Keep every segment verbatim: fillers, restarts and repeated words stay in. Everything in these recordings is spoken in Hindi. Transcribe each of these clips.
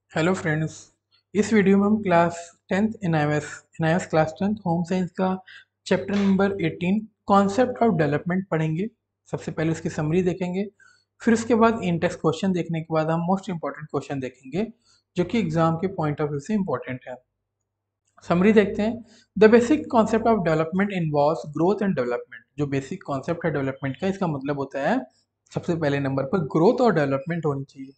Hello friends. इस वीडियो में हम class tenth N I S N I S class tenth home science का chapter number eighteen concept of development पढ़ेंगे। सबसे पहले उसकी समरी देखेंगे, फिर उसके बाद इन टेक्स्ट क्वेश्चन देखने के बाद हम मोस्ट इंपॉर्टेंट क्वेश्चन देखेंगे जो कि एग्जाम के पॉइंट ऑफ व्यू से इंपॉर्टेंट है। समरी देखते हैं। The basic concept of development involves growth and development. जो बेसिक कॉन्सेप्ट है डेवलपमेंट का, इसका मतलब होता है सबसे पहले नंबर पर ग्रोथ और डेवलपमेंट होनी चाहिए।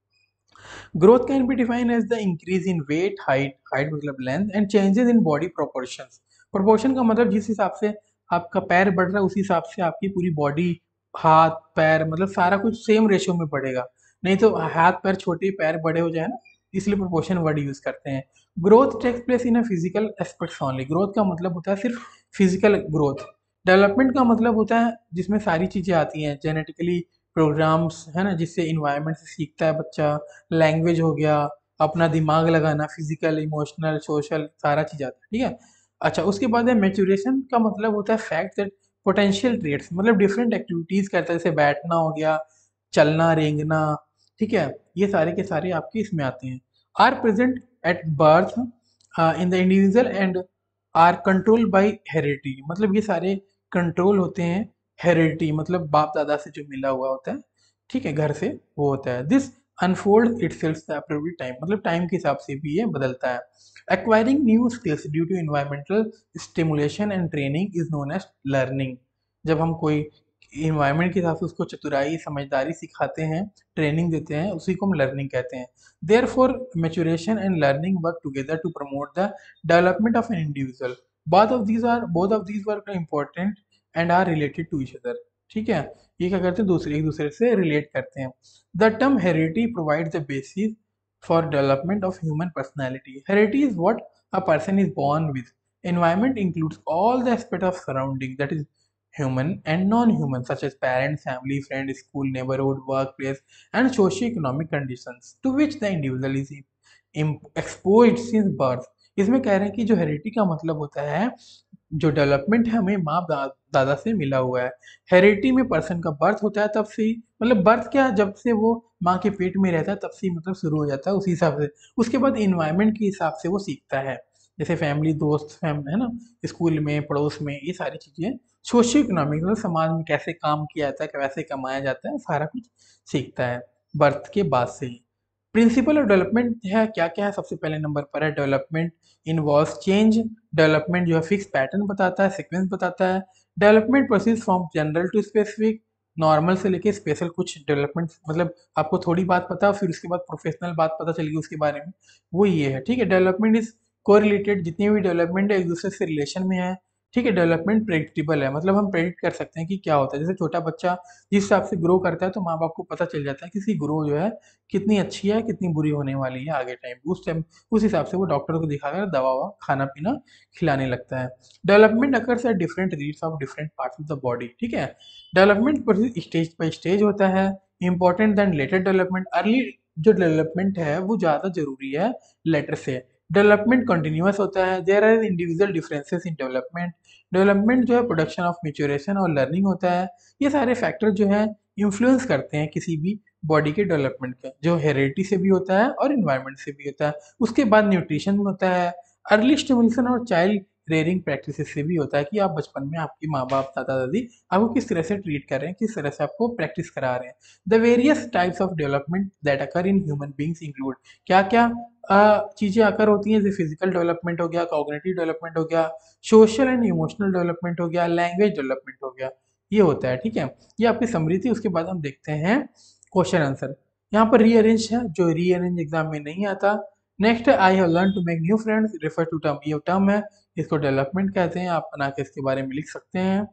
Growth can be defined as the increase in weight, height, height मतलब length and changes in body proportions. Proportion का मतलब जिस हिसाब से आपका पैर बढ़ रहा है उसी हिसाब से आपकी पूरी बॉडी, हाथ पैर मतलब सारा कुछ सेम रेशियो में बढ़ेगा। नहीं तो हाथ पैर छोटे पैर बड़े हो जाए ना, इसलिए प्रोपोर्शन वर्ड यूज करते हैं। Growth takes place in a physical aspects only. Growth का मतलब होता है सिर्फ फिजिकल ग्रोथ। डेवलपमेंट का मतलब होता है जिसमें सारी चीजें आती हैं, जेनेटिकली प्रोग्राम्स है ना, जिससे इन्वायरमेंट से सीखता है बच्चा। लैंग्वेज हो गया, अपना दिमाग लगाना, फिजिकल इमोशनल सोशल सारा चीज आता है, ठीक है। अच्छा, उसके बाद है मेचुरेशन का मतलब होता है फैक्ट दैट पोटेंशियल ट्रेड्स मतलब डिफरेंट एक्टिविटीज करता है, जैसे बैठना हो गया, चलना रेंगना, ठीक है। ये सारे के सारे आपके इसमें आते हैं। Are present at birth in the individual and are control by heredity. मतलब ये सारे कंट्रोल होते हैं हेरिडिटी मतलब बाप दादा से जो मिला हुआ होता है, ठीक है, घर से वो होता है। This unfold itself the appropriate time मतलब टाइम के हिसाब से भी ये बदलता है। Acquiring new skills due to environmental stimulation and training is known as learning. जब हम कोई इन्वायरमेंट के हिसाब से उसको चतुराई समझदारी सिखाते हैं, ट्रेनिंग देते हैं, उसी को हम लर्निंग कहते हैं। Therefore maturation and learning work together to promote the development of an individual. both of these are both of these work are important and are related to each other। ठीक है, ये क्या करते हैं, दूसरे एक दूसरे से रिलेट करते हैं। The term heredity provide the basis for development of human personality. Heredity is what a person is born with. Environment includes all the aspects of surrounding, that is human and non-human, such as parents, family, friends, school, neighborhood, workplace, and socio-economic conditions to which the individual is im- exposed since birth। इसमें कह रहे हैं कि जो हेरिडिटी का मतलब होता है, जो डेवलपमेंट है हमें माँ दा, दादा से मिला हुआ है। हेरिडिटी में पर्सन का बर्थ होता है तब से ही, मतलब बर्थ क्या, जब से वो माँ के पेट में रहता है तब से ही मतलब शुरू हो जाता है उसी हिसाब से। उसके बाद इन्वायरमेंट के हिसाब से वो सीखता है, जैसे फैमिली, दोस्त, फैम है ना, स्कूल में, पड़ोस में, ये सारी चीज़ें। सोशियो इकोनॉमिक मतलब समाज में कैसे काम किया जाता है, कैसे कमाया जाता है, सारा कुछ सीखता है बर्थ के बाद से ही। प्रिंसिपल ऑफ डेवलपमेंट है क्या क्या है, सबसे पहले नंबर पर है डेवलपमेंट इन्वॉल्व चेंज। डेवलपमेंट जो है फिक्स पैटर्न बताता है, सीक्वेंस बताता है। Development proceeds from general to specific. Normal से लेके स्पेशल कुछ डेवलपमेंट मतलब आपको थोड़ी बात पता हो फिर उसके बाद प्रोफेशनल बात पता चलेगी उसके बारे में, वो ये है, ठीक है। डेवलपमेंट इज कोरिलेटेड, जितनी भी डेवलपमेंट है एक दूसरे से रिलेशन में है, ठीक है। डेवलपमेंट प्रेडिक्टेबल है मतलब हम प्रेडिक्ट कर सकते हैं कि क्या होता है। जैसे छोटा बच्चा जिस हिसाब से ग्रो करता है तो माँ बाप को पता चल जाता है कि इसकी ग्रो जो है कितनी अच्छी है, कितनी बुरी होने वाली है आगे टाइम, उस टाइम उस हिसाब से वो डॉक्टर को दिखाकर दवा ववा खाना पीना खिलाने लगता है। Development occurs at different rates of different parts of the body, ठीक है। डेवलपमेंट स्टेज बाय स्टेज होता है। Important than later development. Early जो डेवलपमेंट है वो ज़्यादा जरूरी है लेटर से। डेवलपमेंट कंटिन्यूअस होता है। There are individual differences in development. Development जो है प्रोडक्शन ऑफ मेच्योरेशन और लर्निंग होता है। ये सारे फैक्टर जो है इन्फ्लुएंस करते हैं किसी भी बॉडी के डेवलपमेंट का, जो हेरिडिटी से भी होता है और इन्वायरमेंट से भी होता है। उसके बाद न्यूट्रिशन होता है। अर्ली स्टिमुलेशन और चाइल्ड रेयरिंग प्रैक्टिसेस से भी होता है कि आप बचपन में आपके माँ बाप दादा दादी आपको किस तरह से ट्रीट कर रहे हैं, किस तरह से आपको प्रैक्टिस करा रहे हैं। The various types of development that occur in human beings include. क्या क्या चीज़ें आकर होती हैं, जैसे फिजिकल डेवलपमेंट हो गया, कॉग्निटिव डेवलपमेंट हो गया, सोशल एंड इमोशनल डेवलपमेंट हो गया, लैंग्वेज डेवलपमेंट हो गया, ये होता है, ठीक है। ये आपकी समरी थी। उसके बाद हम देखते हैं क्वेश्चन आंसर। यहाँ पर रीअरेंज है जो रीअरेंज एग्जाम में नहीं आता। नेक्स्ट है I have learn to make new friends refer to term. ये टर्म है, इसको डेवलपमेंट कहते हैं, आप बना के इसके बारे में लिख सकते हैं,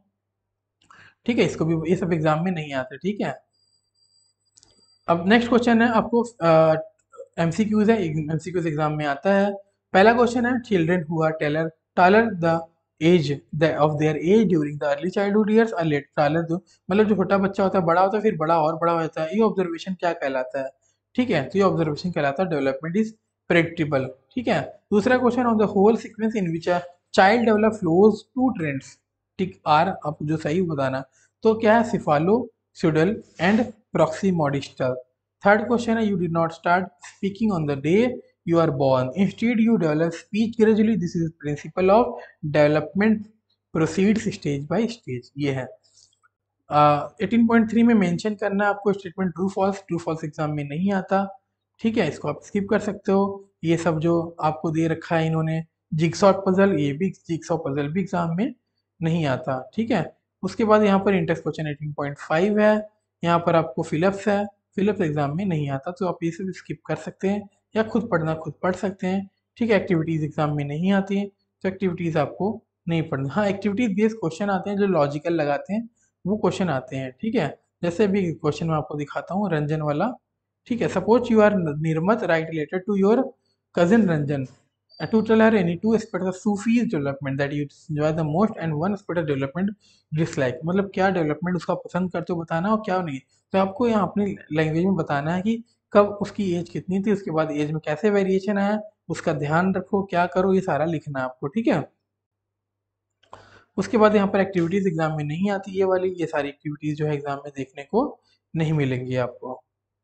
ठीक है। इसको भी ये सब एग्जाम में नहीं आते, ठीक है। अब नेक्स्ट क्वेश्चन है आपको एमसीक्यूज है, एमसीक्यूज एग्जाम में आता है। पहला क्वेश्चन है children who are taller taller the age of their age during the early childhood years are late taller though. मतलब जो छोटा बच्चा होता है बड़ा होता है फिर बड़ा और बड़ा हो जाता है, ये ऑब्जर्वेशन क्या कहलाता है, ठीक है। तो ये ऑब्जर्वेशन कहलाता है डेवलपमेंट इज प्रेडिक्टेबल, ठीक है। दूसरा question on the whole sequence in which a child develop flows two trends, tick आर आप जो सही बताना। तो क्या है, cephalocaudal and proximodistal. Third question है, you did not start speaking on the day you are born, instead you develop speech gradually, this is principle of development proceeds stage by stage. ये है एटीन पॉइंट थ्री में मेंशन करना है आपको statement true false, true false exam में नहीं आता, ठीक है, इसको आप स्किप कर सकते हो। ये सब जो आपको दे रखा है इन्होंने जिगसॉ पजल, ये भी जिगसॉ पजल भी एग्जाम में नहीं आता, ठीक है। उसके बाद यहाँ पर index question eighteen point five है, यहाँ पर आपको फिलिप्स है, फिलिप्स एग्जाम में नहीं आता, तो आप ये सब स्किप कर सकते हैं या खुद पढ़ना खुद पढ़ सकते हैं, ठीक है। एक्टिविटीज़ एग्जाम में नहीं आती हैं, तो एक्टिविटीज़ आपको नहीं पढ़ना। हाँ, एक्टिविटीज़ बेस्ड क्वेश्चन आते हैं जो लॉजिकल लगाते हैं, वो क्वेश्चन आते हैं, ठीक है। जैसे अभी क्वेश्चन मैं आपको दिखाता हूँ रंजन वाला, ठीक है। Suppose you are Nirmat, write related to your cousin Ranjan, to tell her any two aspect of Sophie's development that you enjoy the most and one aspect of development dislike, मतलब क्या डेवलपमेंट उसका पसंद करते हो बताना और क्या नहीं। तो आपको यहाँ अपनी लैंग्वेज में बताना है कि कब उसकी एज कितनी थी, उसके बाद एज में कैसे वेरिएशन आया, उसका ध्यान रखो, क्या करो, ये सारा लिखना है आपको, ठीक है। उसके बाद यहाँ पर एक्टिविटीज एग्जाम में नहीं आती, ये वाली, ये सारी एक्टिविटीज जो है एग्जाम में देखने को नहीं मिलेंगी आपको,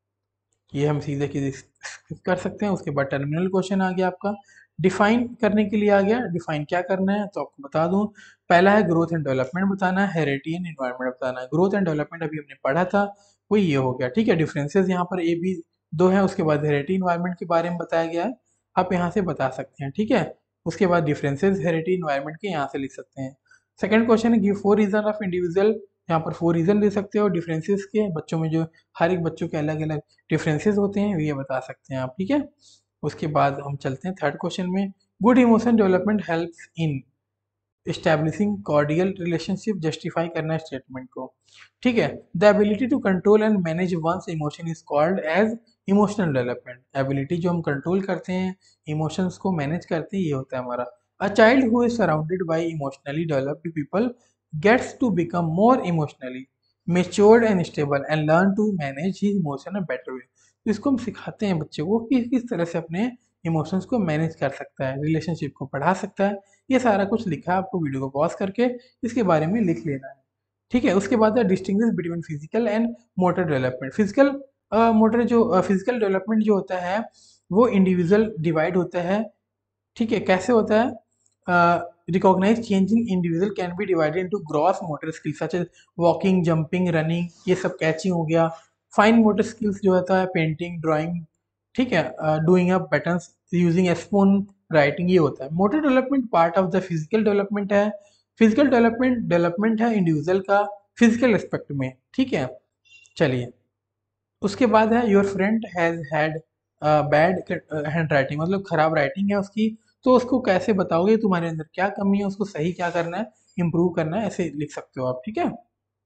ये हम सीधे की कर सकते हैं। उसके बाद टर्मिनल क्वेश्चन आ गया आपका, डिफाइन करने के लिए आ गया, डिफाइन क्या करना है तो आपको बता दूं। पहला है ग्रोथ एंड डेवलपमेंट बताना है, हेरिटी एंड एनवायरनमेंट बताना है। ग्रोथ एंड डेवलपमेंट अभी हमने पढ़ा था, वो ये हो गया, ठीक है। डिफरेंसेस यहाँ पर ए बी दो है, उसके बाद हेरिटी एनवायरनमेंट के बारे में बताया गया है, आप यहाँ से बता सकते हैं, ठीक है। उसके बाद डिफरेंसेस हेरिटी एनवायरनमेंट के यहाँ से लिख सकते हैं। सेकंड क्वेश्चन है give four reason of individual, यहाँ पर फोर रीजन दे सकते हो डिफरेंसेस के, बच्चों में जो हर एक बच्चों के अलग अलग डिफरेंसेस होते हैं ये बता सकते हैं आप, ठीक है। उसके बाद हम चलते हैं थर्ड क्वेश्चन में, good emotion development helps in establishing cordial relationship, justify करना है स्टेटमेंट को, ठीक है। The ability to control and manage one's emotion is called as emotional development, ability जो हम कंट्रोल करते हैं, इमोशंस को मैनेज करते हैं, ये होता है हमारा। A child who is surrounded by emotionally developed people gets to become more emotionally matured and stable and learn to manage his emotion in better way. तो इसको हम सिखाते हैं बच्चे को कि किस तरह से अपने इमोशंस को मैनेज कर सकता है, रिलेशनशिप को बढ़ा सकता है, ये सारा कुछ लिखा है, आपको वीडियो को पॉज करके इसके बारे में लिख लेना है, ठीक है। उसके बाद है distinguish between physical and motor development. Physical motor जो फिजिकल डेवलपमेंट जो होता है वो इंडिविजुअल डिवाइड होता है, ठीक है। कैसे होता है, recognise changing individual can be divided into gross motor skills such as walking, jumping, running, ये सब कैचिंग हो गया। फाइन मोटर स्किल्स जो होता है पेंटिंग, ड्राइंग, ठीक है, doing up patterns using a spoon, writing, ये होता है। Motor development part of the physical development है, फिजिकल डेवलपमेंट डेवलपमेंट है इंडिविजुअल का फिजिकल एस्पेक्ट में, ठीक है। चलिए, उसके बाद है your friend has had bad hand writing, मतलब खराब राइटिंग है उसकी, तो उसको कैसे बताओगे तुम्हारे अंदर क्या कमी है, उसको सही क्या करना है, इम्प्रूव करना है, ऐसे लिख सकते हो आप, ठीक है।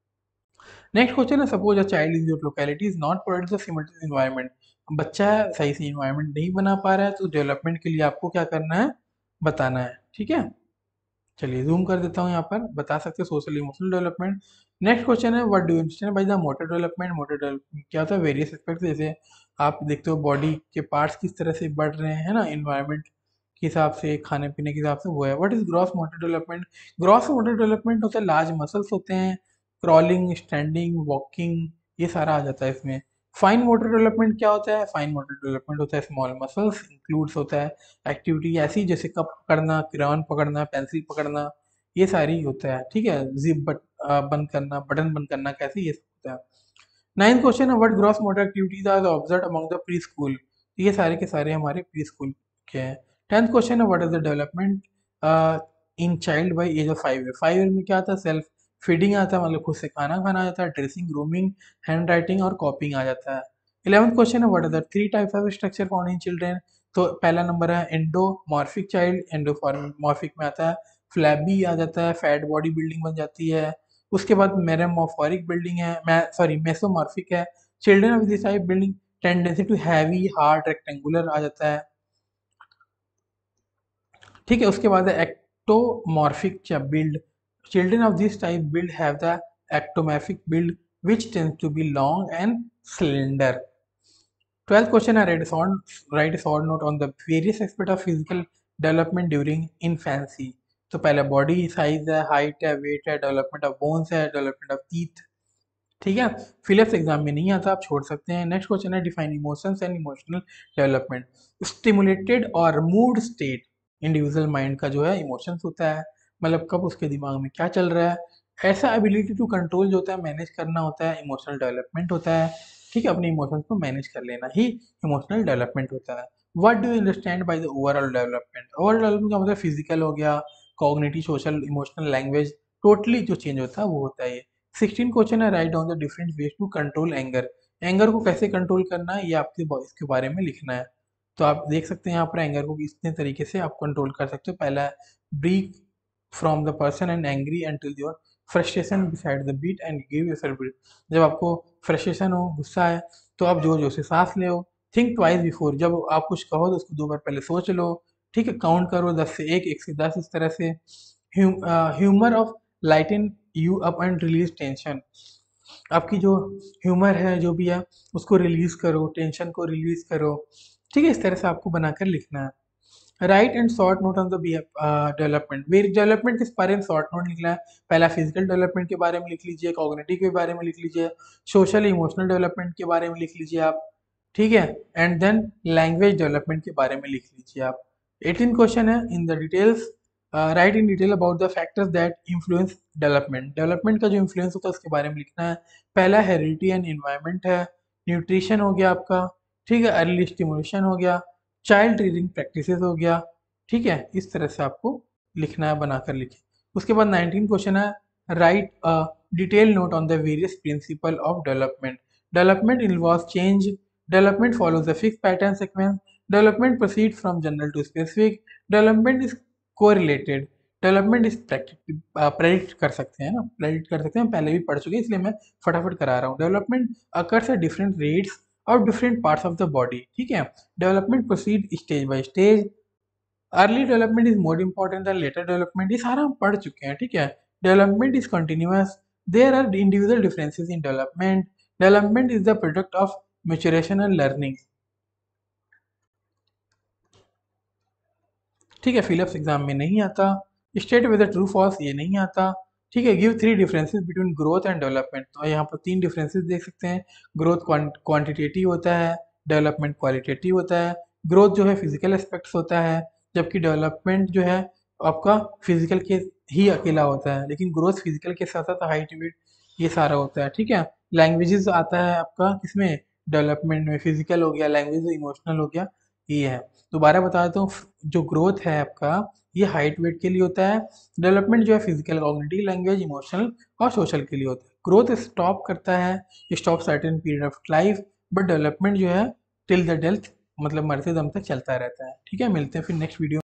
नेक्स्ट क्वेश्चन है, suppose a child in your locality is not provided the similar environment, बच्चा है सही से इन्वायरमेंट नहीं बना पा रहा है, तो डेवलपमेंट के लिए आपको क्या करना है, बताना है, ठीक है। चलिए जूम कर देता हूँ, यहाँ पर बता सकते हो social emotional development. Next question है what do you understand by the motor development, motor development क्या होता है, वेरियस एस्पेक्ट, जैसे आप देखते हो बॉडी के पार्ट्स किस तरह से बढ़ रहे हैं ना, इन्वायरमेंट के हिसाब से, खाने पीने के हिसाब से, वो है। What is gross motor development, gross motor development होता है लार्ज मसल्स होते हैं, क्रॉलिंग, स्टैंडिंग, वॉकिंग, ये सारा आ जाता है इसमें। फाइन मोटर डेवलपमेंट क्या होता है, फाइन मोटर डेवलपमेंट होता है स्मॉल मसल्स इंक्लूड्स होता है एक्टिविटी ऐसी जैसे कप पकड़ना, क्रेयॉन पकड़ना, पेंसिल पकड़ना, ये सारी होता है, ठीक है। जिप बट बंद करना, बटन बंद करना, कैसे, ये सब होता है। नाइन्थ क्वेश्चन है what gross motor activities are observed among the preschool, ये सारे के सारे हमारे प्री स्कूल के हैं। टेंथ क्वेश्चन है what is the development in child by age of five year, five year में क्या आता है, सेल्फ फीडिंग आता है, मतलब खुद से खाना खाना आ जाता है, ड्रेसिंग, ग्रूमिंग, हैंड राइटिंग और कॉपिंग आ जाता है। इलेवंथ क्वेश्चन है what are the three types of structure found in children, तो पहला नंबर है एंडोमॉर्फिक चाइल्ड, एंडोमॉर्फिक में आता है फ्लैबी आ जाता है, फैट बॉडी बिल्डिंग बन जाती है। उसके बाद मेरेमॉर्फिक बिल्डिंग है, मैं सॉरी मेसोमॉर्फिक है, children of this type building tendency to heavy hard rectangular आ जाता है, ठीक है। उसके बाद है ectomorphic build, children of this type build have the ectomorphic build which tends to be long and slender. twelfth question है write a short write a short note on the various aspect of physical development during infancy, तो पहले बॉडी साइज है, हाइट है, वेट है, डेवलपमेंट ऑफ बोन्स है, डेवलपमेंट ऑफ टीथ, ठीक है, फिलिप्स एग्जाम में नहीं आता, आप छोड़ सकते हैं। नेक्स्ट क्वेश्चन है define emotions and emotional development. Stimulated और मूड स्टेट इंडिविजुअल माइंड का जो है इमोशंस होता है, मतलब कब उसके दिमाग में क्या चल रहा है। ऐसा एबिलिटी टू कंट्रोल जो होता है, मैनेज करना होता है, इमोशनल डेवलपमेंट होता है। ठीक है, अपने इमोशंस को मैनेज कर लेना ही इमोशनल डेवलपमेंट होता है। What do you understand by the overall development? Overall development का मतलब फिजिकल हो गया, cognitive, social, emotional, language, totally जो चेंज होता है वो होता है ये। सिक्सटीन क्वेश्चन है write down the different ways to control anger. Anger को कैसे कंट्रोल करना है ये आपके इसके बारे में लिखना है। तो आप देख सकते हैं यहाँ पर एंगर को कितने तरीके से आप कंट्रोल कर सकते हो। पहला है break from the person and angry until your frustration beside the beat and give yourself breath. जब आपको फ्रस्ट्रेशन हो, गुस्सा है, तो आप जोर जोर से सांस ले। थिंक ट्वाइस बिफोर, जब आप कुछ कहो तो उसको दो बार पहले सोच लो। ठीक है, काउंट करो दस से एक, एक से दस, इस तरह से। Humour of lighten you up and release tension. आपकी जो ह्यूमर है जो भी है उसको रिलीज करो, टेंशन को रिलीज करो। ठीक है, इस तरह से आपको बनाकर लिखना है। Write and short note on the development. Very development किस बारे में शॉर्ट नोट लिखना है? पहला फिजिकल डेवलपमेंट के बारे में लिख लीजिए, कॉग्निटिव के बारे में लिख लीजिए, सोशल इमोशनल डेवलपमेंट के बारे में लिख लीजिए आप। ठीक है, एंड देन लैंग्वेज डेवलपमेंट के बारे में लिख लीजिए आप। एटीन क्वेश्चन है in the details, write in detail about the factors that influence development. Development का जो इन्फ्लुएंस होता है उसके बारे में लिखना है। पहला हेरिडिटी एंड इन्वायरमेंट है, न्यूट्रिशन हो गया आपका, ठीक है, अर्ली स्टिमुलेशन हो गया, चाइल्ड रीडिंग प्रैक्टिसेस हो गया। ठीक है, इस तरह से आपको लिखना है, बनाकर लिखिए। उसके बाद नाइनटीन क्वेश्चन है write a detail note on the various principle of development. Development involves change, development follows a fixed pattern sequence, development proceeds from general to specific, development is correlated, development is predict कर सकते हैं ना, प्रेडिक्ट कर सकते हैं, पहले भी पढ़ चुके हैं इसलिए मैं फटाफट करा रहा हूँ। Development occurs at different rates और different parts of the body. ठीक है, development proceed stage by stage, early development is more important than later development. ये सारा हम पढ़ चुके हैं। ठीक है, development is continuous, there are individual differences in development, development is the product of maturation and learning. ठीक है, फिलिप्स एग्जाम में नहीं आता। स्टेट विद ट्रू फॉल्स ये नहीं आता। ठीक है, give three differences between growth and development. तो यहाँ पर तीन डिफरेंसेस देख सकते हैं। ग्रोथ क्वांटिटेटिव होता है, डेवलपमेंट क्वालिटेटिव होता है। ग्रोथ जो है फिजिकल एस्पेक्ट्स होता है, जबकि डेवलपमेंट जो है आपका फिजिकल के ही अकेला होता है, लेकिन ग्रोथ फिजिकल के साथ साथ हाइट वेट ये सारा होता है। ठीक है, लैंग्वेजेस आता है आपका किसमें, डेवलपमेंट में। फिजिकल हो गया, लैंग्वेज इमोशनल हो गया, ये है। दोबारा बता देता हूँ, जो ग्रोथ है आपका ये हाइट वेट के लिए होता है। डेवलपमेंट जो है फिजिकल, कॉग्निटिव, लैंग्वेज, इमोशनल और सोशल के लिए होता है। ग्रोथ स्टॉप करता है, stop certain period of life, but development जो है टिल द डेथ, मतलब मरते दम तक चलता रहता है। ठीक है, मिलते हैं फिर नेक्स्ट वीडियो।